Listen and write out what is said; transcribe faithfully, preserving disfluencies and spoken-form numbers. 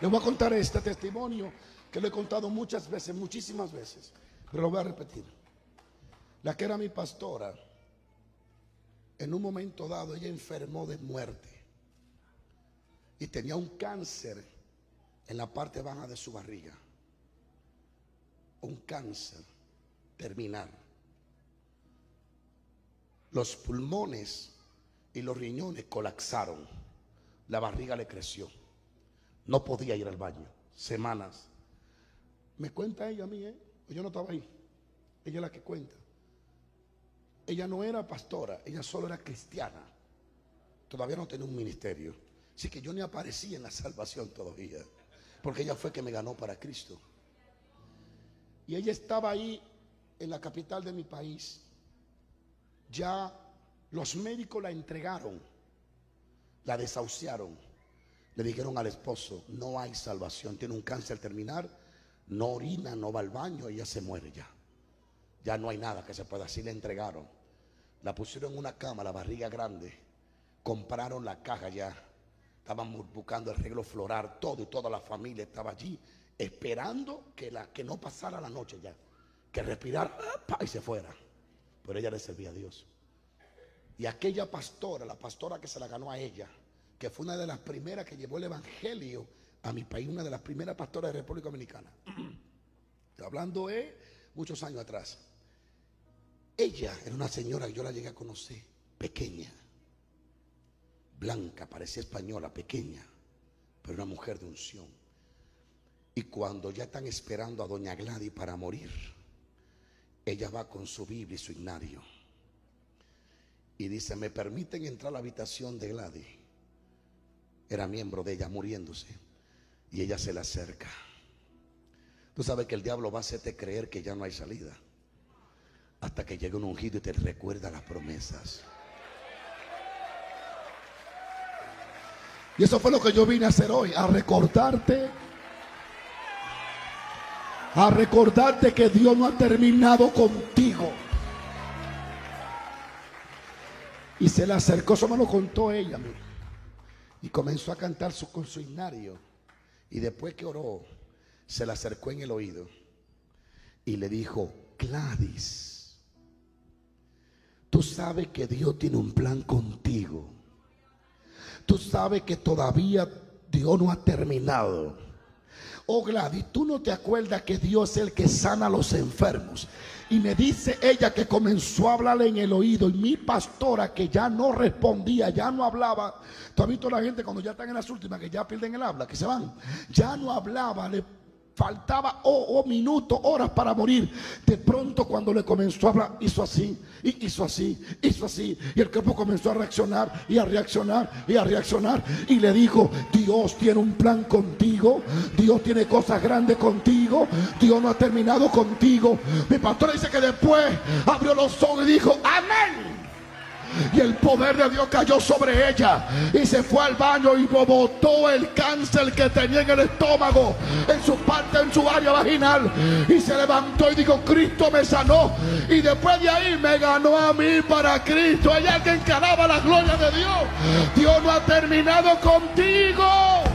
Les voy a contar este testimonio que lo he contado muchas veces, muchísimas veces, pero lo voy a repetir. La que era mi pastora, en un momento dado ella enfermó de muerte y tenía un cáncer en la parte baja de su barriga, un cáncer terminal. Los pulmones y los riñones colapsaron, la barriga le creció, no podía ir al baño, semanas. Me cuenta ella a mí, ¿eh? Yo no estaba ahí, ella es la que cuenta. Ella no era pastora, ella solo era cristiana, todavía no tenía un ministerio, así que yo ni aparecía en la salvación todavía, porque ella fue que me ganó para Cristo. Y ella estaba ahí en la capital de mi país. Ya los médicos la entregaron, la desahuciaron, le dijeron al esposo: no hay salvación, tiene un cáncer terminal, no orina, no va al baño, ella se muere ya. Ya no hay nada que se pueda. Así le entregaron, la pusieron en una cama, la barriga grande, compraron la caja ya, estaban buscando el arreglo floral, todo, y toda la familia estaba allí esperando que, la, que no pasara la noche ya, que respirara y se fuera. Pero ella le servía a Dios. Y aquella pastora, la pastora que se la ganó a ella, que fue una de las primeras que llevó el evangelio a mi país, una de las primeras pastoras de República Dominicana, estoy hablando de muchos años atrás. Ella era una señora que yo la llegué a conocer, pequeña, blanca, parecía española, pequeña, pero una mujer de unción. Y cuando ya están esperando a doña Gladys para morir, ella va con su Biblia y su himnario y dice: ¿me permiten entrar a la habitación de Gladys? Era miembro de ella muriéndose, y ella se le acerca. Tú sabes que el diablo va a hacerte creer que ya no hay salida, hasta que llegue un ungido y te recuerda las promesas. Y eso fue lo que yo vine a hacer hoy, a recordarte, a recordarte que Dios no ha terminado contigo. Y se le acercó, eso me lo contó ella, mira, y comenzó a cantar su, con su himnario. Y después que oró, se le acercó en el oído y le dijo: Gladys, tú sabes que Dios tiene un plan contigo. Tú sabes que todavía Dios no ha terminado. Oh Gladys, ¿tú no te acuerdas que Dios es el que sana a los enfermos? Y me dice ella que comenzó a hablarle en el oído, y mi pastora, que ya no respondía, ya no hablaba. ¿Tú has visto a la gente cuando ya están en las últimas, que ya pierden el habla, que se van? Ya no hablaba, le faltaba oh, oh, minutos, horas para morir. De pronto, cuando le comenzó a hablar, hizo así, y hizo así, hizo así, y el cuerpo comenzó a reaccionar, y a reaccionar, y a reaccionar, y le dijo: Dios tiene un plan contigo, Dios tiene cosas grandes contigo, Dios no ha terminado contigo. Mi pastor dice que después abrió los ojos y dijo: amén. Y el poder de Dios cayó sobre ella, y se fue al baño y botó el cáncer que tenía en el estómago, en su parte, en su área vaginal, y se levantó y dijo: Cristo me sanó. Y después de ahí me ganó a mí para Cristo. Ella que encaraba la gloria de Dios. Dios no ha terminado contigo.